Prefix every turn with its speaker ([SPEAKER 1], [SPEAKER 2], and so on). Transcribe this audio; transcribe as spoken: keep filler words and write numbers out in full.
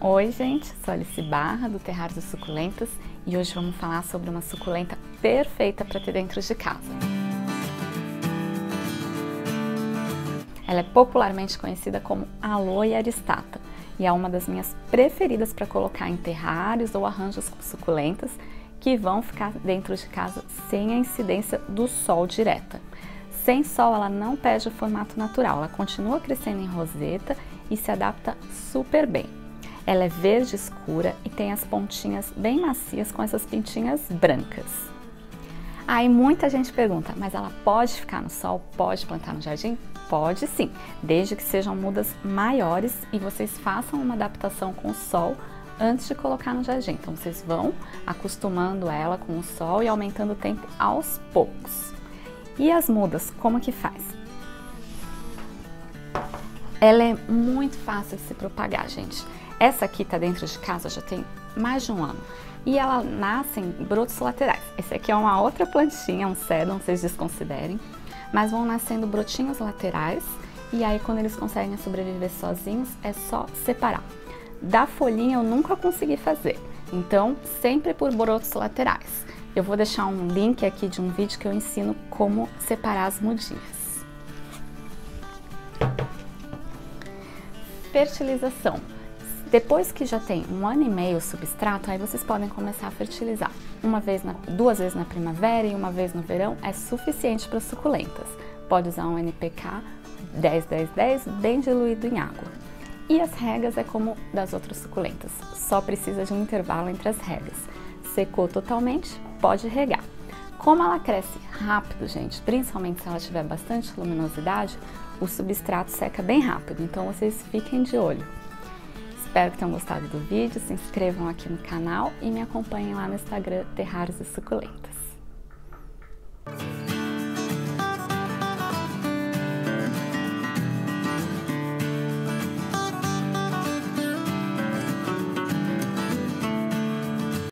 [SPEAKER 1] Oi gente, sou Alice Barra do Terrários e Suculentas e hoje vamos falar sobre uma suculenta perfeita para ter dentro de casa. Ela é popularmente conhecida como Aloe aristata e é uma das minhas preferidas para colocar em terrários ou arranjos com suculentas que vão ficar dentro de casa sem a incidência do sol direta. Sem sol ela não perde o formato natural, ela continua crescendo em roseta e se adapta super bem. Ela é verde escura e tem as pontinhas bem macias com essas pintinhas brancas. Aí muita gente pergunta, mas ela pode ficar no sol, pode plantar no jardim? Pode sim, desde que sejam mudas maiores e vocês façam uma adaptação com o sol antes de colocar no jardim. Então vocês vão acostumando ela com o sol e aumentando o tempo aos poucos. E as mudas, como que faz? Ela é muito fácil de se propagar, gente. Essa aqui tá dentro de casa já tem mais de um ano e ela nasce em brotos laterais. Esse aqui é uma outra plantinha, um sedum, vocês desconsiderem, mas vão nascendo brotinhos laterais e aí quando eles conseguem sobreviver sozinhos é só separar. Da folhinha eu nunca consegui fazer, então sempre por brotos laterais. Eu vou deixar um link aqui de um vídeo que eu ensino como separar as mudinhas. Fertilização. Depois que já tem um ano e meio o substrato, aí vocês podem começar a fertilizar. Uma vez, na, duas vezes na primavera e uma vez no verão é suficiente para suculentas. Pode usar um N P K dez dez dez bem diluído em água. E as regas é como das outras suculentas, só precisa de um intervalo entre as regas. Secou totalmente, pode regar. Como ela cresce rápido, gente, principalmente se ela tiver bastante luminosidade, o substrato seca bem rápido, então vocês fiquem de olho. Espero que tenham gostado do vídeo, se inscrevam aqui no canal e me acompanhem lá no Instagram Terrários e Suculentas.